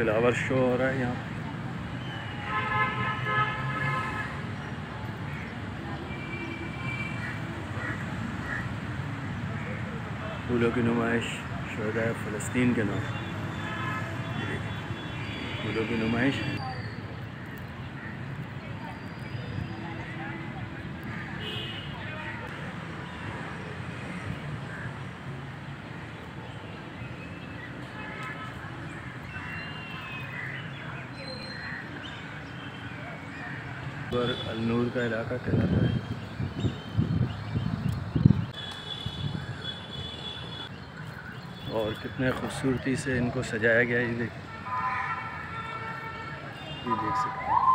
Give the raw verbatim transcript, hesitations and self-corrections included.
Flower show हो रहा है यहाँ। फूलों की नुमाइश शोहदाए फ़लस्तीन के नाम, फूलों की नुमाइश है। और अल-नूर का इलाका कहलाता है। और कितने खूबसूरती से इनको सजाया गया है, ये देख ये देख सकते हैं।